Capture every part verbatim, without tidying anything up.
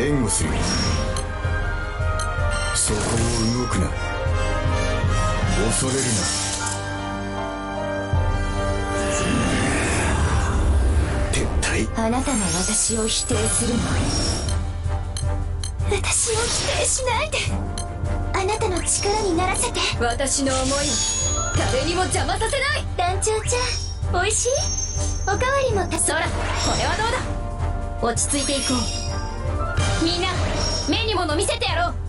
援護する。そこを動くな。恐れるな。 あなたが私を否定するの。私を否定しないで。あなたの力にならせて。 私の思いを誰にも邪魔させない。 団長ちゃん、おいしい？おかわりもた。 そら、これはどうだ。落ち着いていこう。みんな目に物見せてやろう。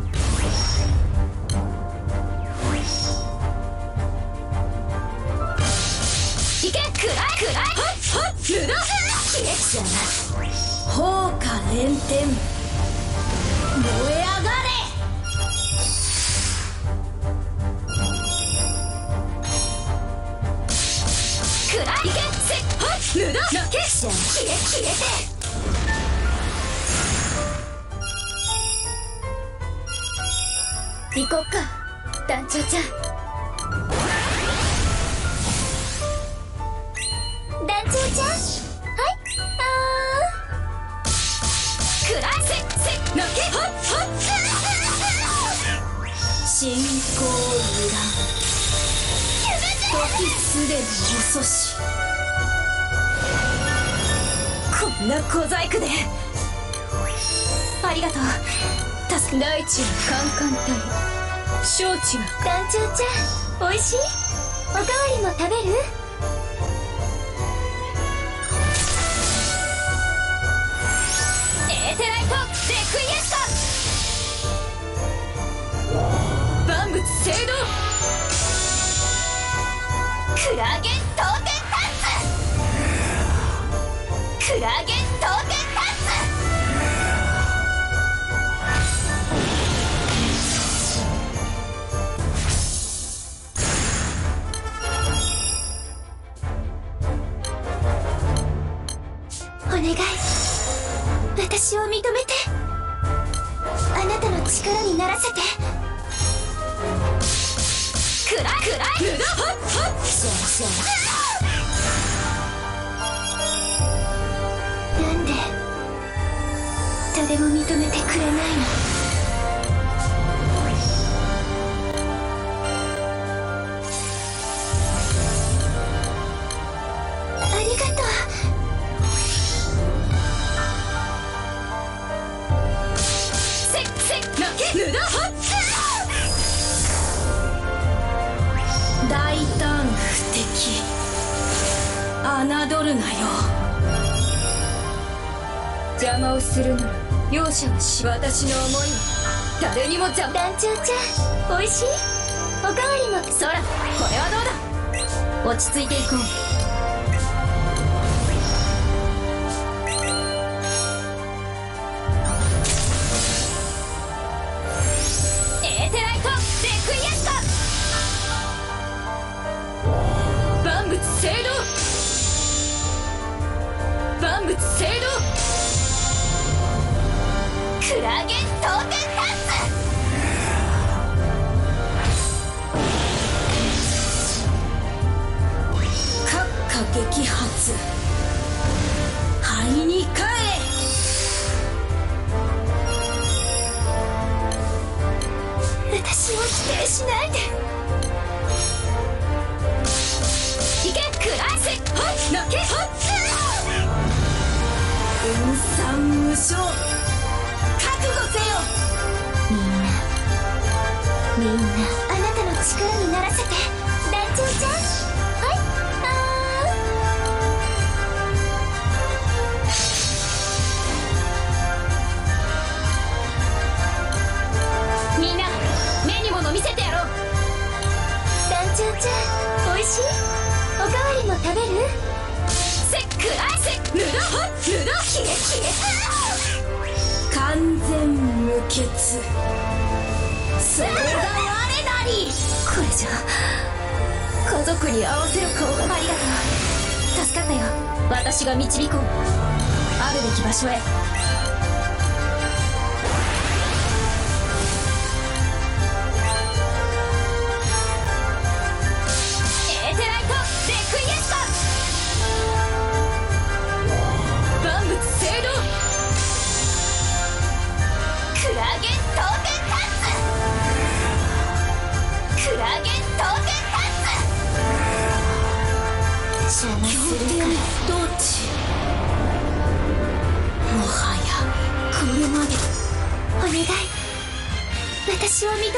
いけ、くらいくらい。はっはっ、ぬだ。 消えちゃう。 砲火連天、燃え上がれ。くらい。いけ、せっはっ、ぬだ。なけじゃあ消え消えて。 行こっか、団長ちゃん。 団長ちゃん、はい、あーくらい。せっせっなけ。はっはっ。進行油断、時すでに遅し。こんな小細工で。ありがとう。助大地はカンカンたり、承知は。 団長ちゃん、おいしい？おかわりも食べる？ エーテライトレクイエスト、万物聖堂、クラゲントーテンタンツ、クラゲントーテンタンツ。 お願い、私を認めて。あなたの力にならせて。 くらいくらい。ぬだ。はっはっ。 シャンシャン。なんで誰も認めてくれないの？ありがとう。 ぬだ。はっ。大胆不敵、侮るなよ。邪魔をするなら容赦はし。私の思いは誰にも邪魔。 団長ちゃん、おいしい？おかわりも。 そら、これはどうだ。落ち着いていこう。聖堂、万物聖堂、クラゲントーテンタンツ、閣下撃発、灰に帰れ。 私を否定しないで。 いけ、くらい。せっはっ、なけ。はっ。分散無償、覚悟せよ。 みんなみんなあなたの力にならせて。団長ちゃん、はい、 あー。みんな目に物見せてやろう。 団長ちゃん、おいしい？おかわりも食べる？ せっくらい。せっぬだ。はっ、ぬだ。消え消え。完全無欠、それが我なり。 これじゃ家族に合わせる顔が。ありがとう、助かったよ。私が導こう、あるべき場所へ。ク天道地、もはやこれまで。 お願い、私を認め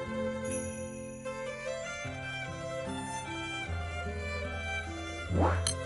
て。What?